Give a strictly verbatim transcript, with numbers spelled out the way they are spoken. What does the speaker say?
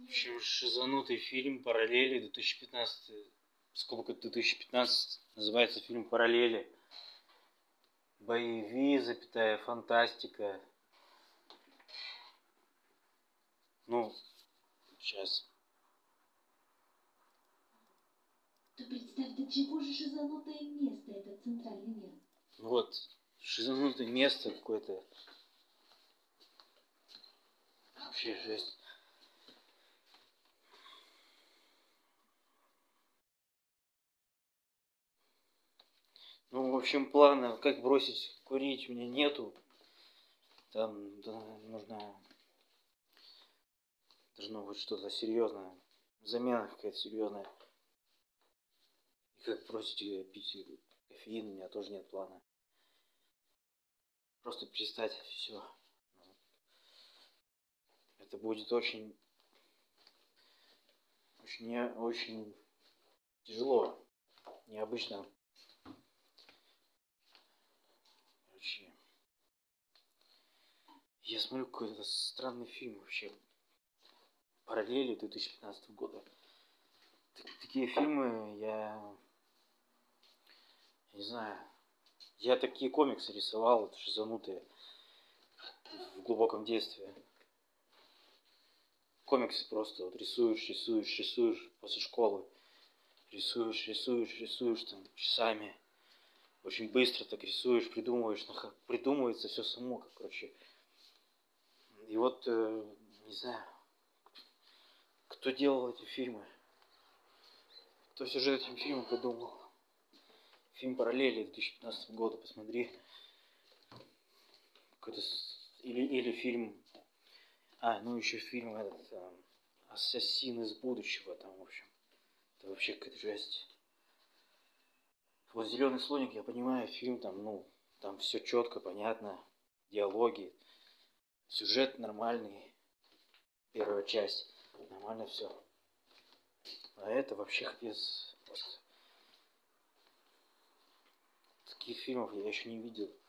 В общем, шизанутый фильм «Параллели» две тысячи пятнадцатый. Сколько две тысячи пятнадцать называется фильм «Параллели». Боевик, запятая, фантастика. Ну, сейчас. То представь, до чего же шизанутое место этот центральный мир. Вот, шизанутое место какое-то. Вообще жесть. Ну, в общем, плана, как бросить курить, у меня нету. Там да, нужно... Должно быть что-то серьезное. Замена какая-то серьезная. И как бросить пить кофеин, у меня тоже нет плана. Просто перестать все. Это будет очень... Очень, не, очень тяжело. Необычно. Короче, я смотрю какой-то странный фильм вообще. «Параллели» две тысячи пятнадцатого года. Такие фильмы я... Не знаю. Я такие комиксы рисовал, это шизанутые. В глубоком детстве. Комиксы просто вот рисуешь, рисуешь, рисуешь после школы. Рисуешь, рисуешь, рисуешь там часами. Очень быстро так рисуешь, придумываешь, придумывается все само, как, короче. И вот, э, не знаю, кто делал эти фильмы, кто сюжет этим фильмом придумал. Фильм «Параллели» две тысячи пятнадцатого года, посмотри. Какой-то... Или, или фильм... А, ну еще фильм этот... Э, «Ассасин из будущего», там, в общем. Это вообще какая-то жесть. Вот «Зеленый слоник», я понимаю, фильм там, ну, там все четко, понятно, диалоги, сюжет нормальный, первая часть, нормально все. А это вообще без... Таких фильмов я еще не видел.